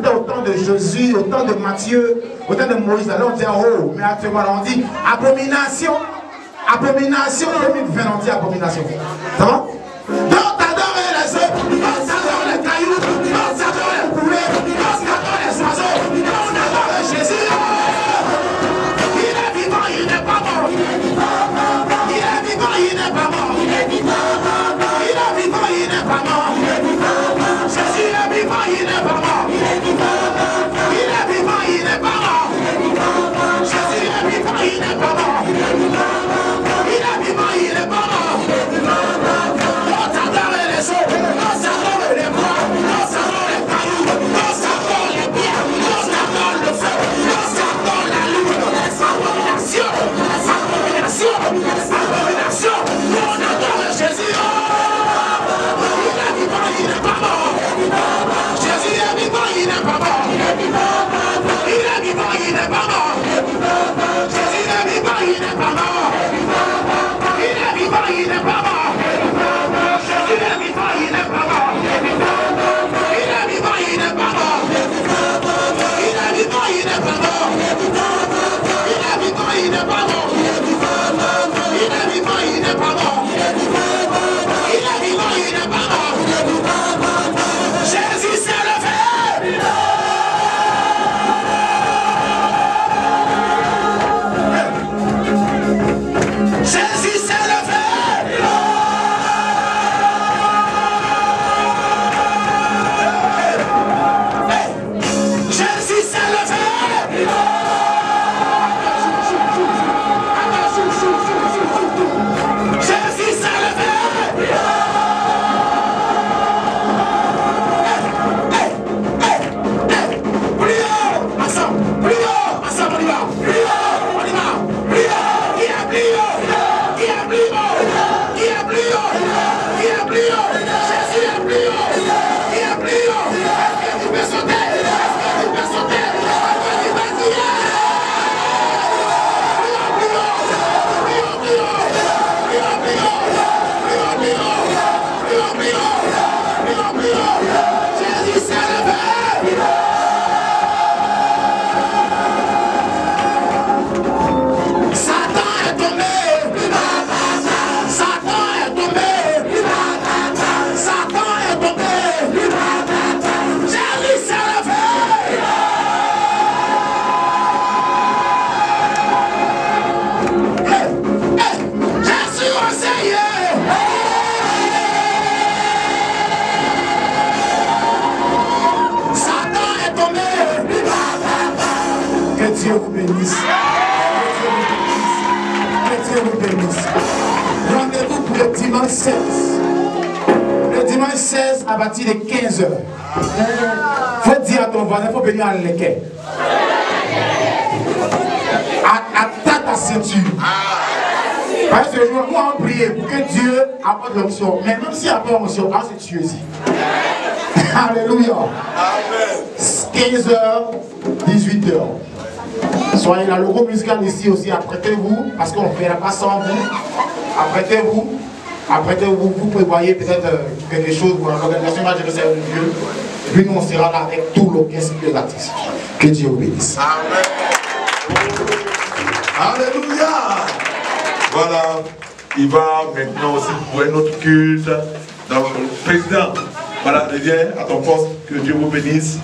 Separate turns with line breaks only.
c'était au temps de Jésus, au temps de Matthieu, au temps de Moïse. Alors on dit oh, mais actuellement on dit abomination. Abomination 2020, on dit abomination. Ça va? Donc t'adorer les œufs, on t'adore les cailloux, on t'adore les poulets, on t'adore les oiseaux, on adore Jésus. Il est vivant, il n'est pas mort. Il est vivant, il n'est pas mort. Il est vivant, il n'est pas mort. Jésus est vivant, il n'est pas mort. Il est vivant, il n'est pas mort. Jésus est vivant, il n'est pas mort. Il est vivant, il n'est pas mort. On t'adore les eaux, on s'adore les bois, on s'adore les cailloux, on s'adore les pierres, on s'adore le feu, on s'adore la lune. Abomination, abomination, abomination. On adore Jésus. Il est vivant, il n'est pas mort. Jésus est vivant, il n'est pas mort. Il est vivant, il n'est pas mort. Jésus est vivant, il n'est pas mort. Il est vivant, il n'est pas mort. Jésus est vivant, il n'est pas mort. Il est vivant, il n'est pas mort. Il est vivant, il n'est pas mort. Il est vivant, il n'est pas mort. Il est vivant, il n'est pas mort. Il est vivant, il n'est pas mort. Jésus s'est levé. Jésus s'est levé. Jésus s'est levé. Jésus s'est levé. Prions ensemble, prions ensemble, on y va, prions, on y va, prions, qui est plus haut, qui est plus haut, qui est plus haut, qui est plus haut, Jésus est plus haut, qui est plus haut, est-ce que tu peux sauter, est-ce que tu peux sauter, est-ce que tu peux tirer, prions plus haut, prions plus haut, prions plus haut, prions plus haut, prions plus haut, prions plus haut, Jésus s'est levé. Satan est tombé. Satan est tombé. Satan est tombé. Jésus s'est levé. Jésus a essayé. Satan est tombé. Que Dieu vous bénisse. Que Dieu vous bénisse. Rendez-vous pour le dimanche 16. Le dimanche 16 à partir de 15h. Faut dire à ton voisin, il faut venir à l'équerre. Attaque ta ceinture. Parce que moi, on prie pour que Dieu apporte l'onction. Mais même s'il apporte l'onction, on se tue aussi. Alléluia. 15h, 18h. Soyez là, le groupe musical ici aussi, apprêtez-vous, parce qu'on ne fera pas sans vous. Apprêtez-vous, vous prévoyez peut-être quelque chose pour l'organisation va gérer le Dieu. Et puis nous on sera là avec tout l'orchestre de l'artiste. Que Dieu vous bénisse.
Amen. Alléluia. Voilà, il va maintenant aussi pour un autre culte. Donc, président, voilà, reviens à ton poste, que Dieu vous bénisse.